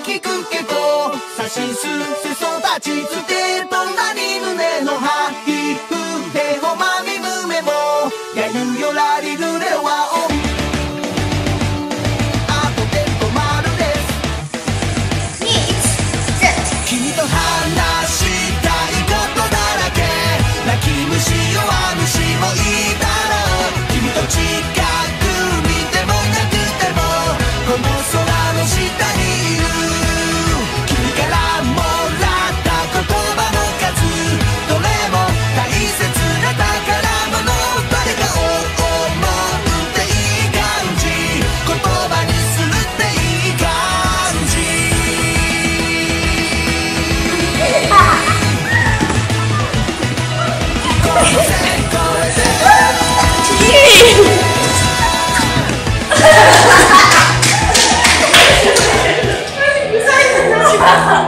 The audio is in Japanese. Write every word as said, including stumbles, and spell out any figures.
聞くけど、さしすせそ立ちつてとなに胸のハヒフヘホマミムメモやゆよらりるれはおあとで止まるです君と話したいことだらけ泣き虫弱虫もいたら君と近く見てもなくてもこの空の下にいる君からもらった言葉の数どれも大切な宝物誰かを思っていい感じ言葉にするっていい感じ越えて哈哈。